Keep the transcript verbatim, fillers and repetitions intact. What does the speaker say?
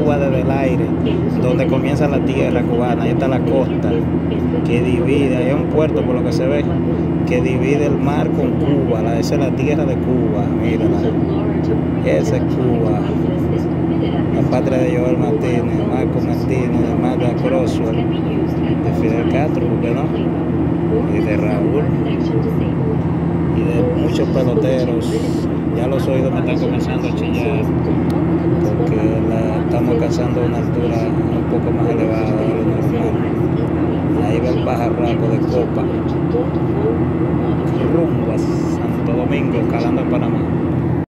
Cuba desde el aire, donde comienza la tierra cubana. Ahí está la costa que divide, ahí hay un puerto por lo que se ve, que divide el mar con Cuba. La, esa es la tierra de Cuba, mírala. Esa es Cuba. La patria de Joel Martínez, Marco Martínez, de Magda Croswell, de Fidel Castro, ¿por qué no? Y de Raúl, y de muchos peloteros. Ya los oídos me están comenzando a chillar, porque la, estamos alcanzando una altura un poco más elevada de lo normal. Ahí va el pajarraco de Copa, rumbo a Santo Domingo, calando en Panamá.